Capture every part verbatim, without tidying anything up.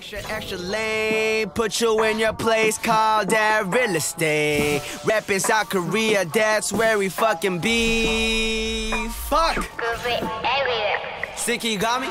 Extra, extra lame, put you in your place, call that real estate. Rapping South Korea, that's where we fucking be. Fuck! Sticky, you got me?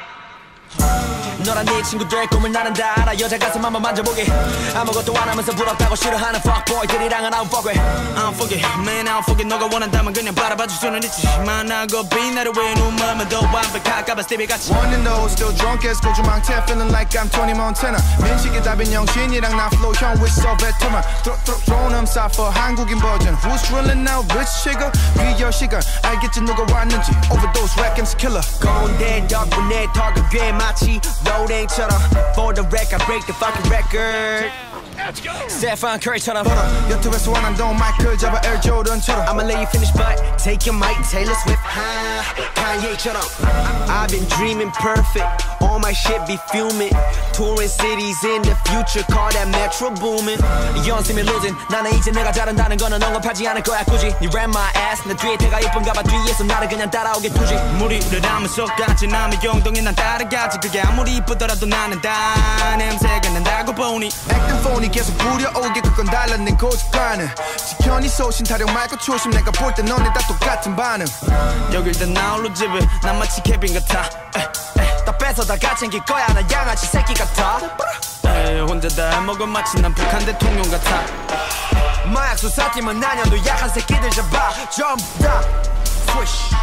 너랑 네 친구들 꿈을 나는 다 알아. 여자 가슴 한번 만져보게. 아무것도 안 하면서 부럽다고 싫어하는 fuckboy들이랑은 I don't fuck with. I don't fuck it, man, I don't fuck it. 너가 원한다면 그냥 바라봐줄 수는 있지. 만나고 비 나를 왜 눈물만 더 완벽할까봐 스티비 같이. Wanna know, still drunk as 고주망태, feeling like I'm Tony Montana. 민식이 답인 영신이랑 나 flow 형 with so veteran. Throw, throw, throw them side for 한국인 버전. Who's drilling now, rich chica? 비열 시간 알겠지 누가 왔는지. Overdose, Rackham's killer. 고운데 덕분에 턱을 꽤 마치 로딩처럼. For the record, break the fucking record. Let's go. Stephen Curry처럼. 유튜브에서 원한동 마이클 잡아 Air Jordan처럼. I'ma let you finish, but take your mic, Taylor Swift. Kanye처럼. I've been dreaming perfect. All my shit be fuming. Touring cities in the future, call that metro booming. 연습이 losing. 나는 이제 내가 잘한다는 거는 언급하지 않을 거야 굳이. You ran my ass. 내 뒤에 태가 예쁜가 봐. 뒤에서 나를 그냥 따라오게 두지. 무리를 하면 속같이 남의 영동이 난 따라가지. 그게 아무리 이쁘더라도 나는 다 냄새가 난다고 보니. Acting phony 계속 부려오게 그건 달라낸 고집과는. 지켜니 소신 타령 말고 초심. 내가 볼 때 너네 다 똑같은 반응. 여길 다 나홀로 집에 난 마치 케빈 같아. 다 뺏어 다 가챙길 거야 난 양아치 새끼 같아. 에이, 혼자 다 해먹은 마치 난 북한 대통령 같아. 마약 수사팀은 나년도 약한 새끼들 잡아 전부 다 Swish.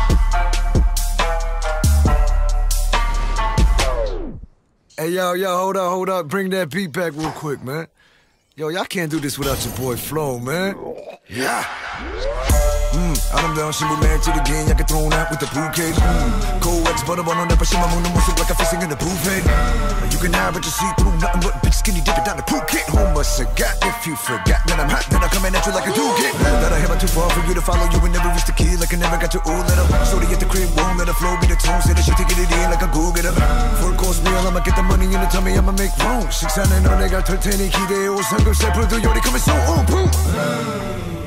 Hey, yo, yo, hold up, hold up. Bring that beat back real quick, man. Yo, y'all can't do this without your boy Flo, man. Yeah. 음, 아름다운 신부맨 찌르긴 약간 thrown out with the bouquet. 음, co-ex 버려버려 내 발심만 먹는 모습 like I'm facing in the buffet. You can have it, you see through nothing but big skinny dipping down the Phuket. Who must have got if you forgot that I'm hot, then I'm coming at you like a dookie. That I have too far for you to follow you and never reach the key like I never got your ooh let up. Shorty at the crib, won't let her flow be the tone. Say that she taking it in like a go get up. Full course meal, I'ma get the money in the tummy, I'ma make room. 식사는 너 내가 털 테니 기대해 오 상급 셀프도 요리 coming so on, boom.